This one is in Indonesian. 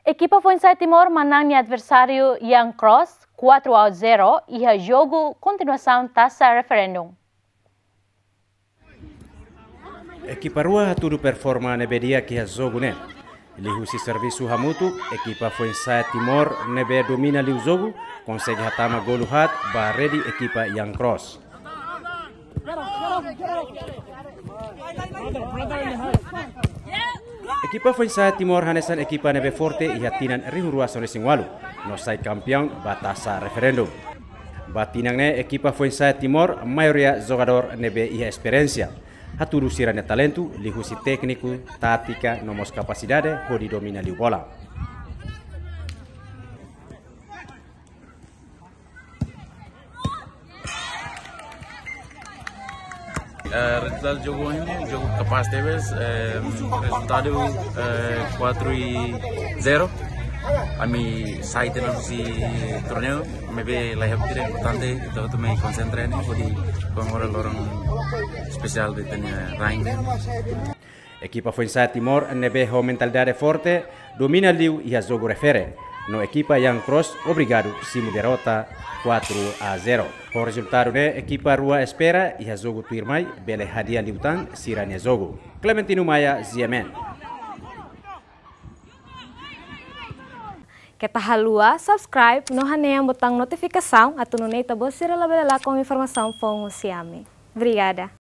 Equipa Fuensai Timor menang adversário Young Cross 4-0 e a jogo continuação taça referendum. Equipa Rua tudo performa nebe dia que jogo né. Lihu si serviço hamutu, equipa Fuensai Timor nebe domina liu jogo, consegue hatama gol hat ba ready equipa Young Cross. Equipa Fuensai Timor hanesan equipa nebe forte e hatinan rihu rua sone singwalu, no sai campeão batasa referendum. Batinang ne equipa Fuensai Timor maioria jogador nebe ia experiência. Haturu sirane talentu, lihu si técnico, tática, nomos capacidade, hodi domina liu bola. Resultado do jogo ini, jogo capaz de vez, resultado 4-0. Kami site na si torneo, maybe lahir tidak importante, itu me concentre nih, jadi orang spesial di tanya rank. Equipa Fuensai Timor nebe ho mentalidade forte, domina liu e a jogo refere. No equipa Young Cross, obrigado, simu derrota 4-0. O resultado ne equipa Rua espera e a jogo tuirmai, bele hadia liutan sirane jogo. Clementino Maya, Ziemen. Kita halua, subscribe, no haneang botang notifikação, atau nunei tabos sira labela com informação fong siame. Obrigada.